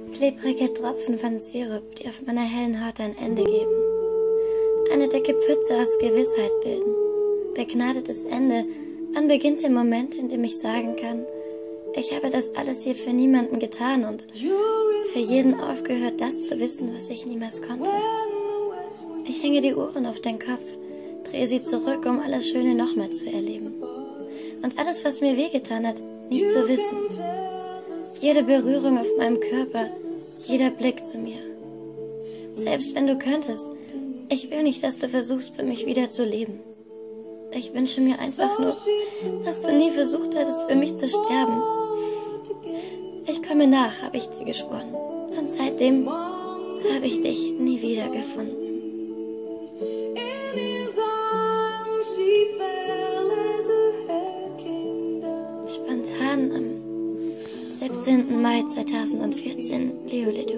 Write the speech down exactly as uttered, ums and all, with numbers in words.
Klebrige Tropfen von Sirup, die auf meiner hellen Haut ein Ende geben. Eine dicke Pfütze aus Gewissheit bilden. Begnadetes Ende, wann beginnt der Moment, in dem ich sagen kann, ich habe das alles hier für niemanden getan und für jeden aufgehört, das zu wissen, was ich niemals konnte. Ich hänge die Uhren auf den Kopf, drehe sie zurück, um alles Schöne nochmal zu erleben. Und alles, was mir wehgetan hat, nie zu wissen. Jede Berührung auf meinem Körper, jeder Blick zu mir. Selbst wenn du könntest, ich will nicht, dass du versuchst, für mich wieder zu leben. Ich wünsche mir einfach nur, dass du nie versucht hattest, für mich zu sterben. Ich komme nach, habe ich dir geschworen. Und seitdem habe ich dich nie wieder gefunden. Spontan am siebzehnten Mai zweitausendvierzehn, Leo Ledoux.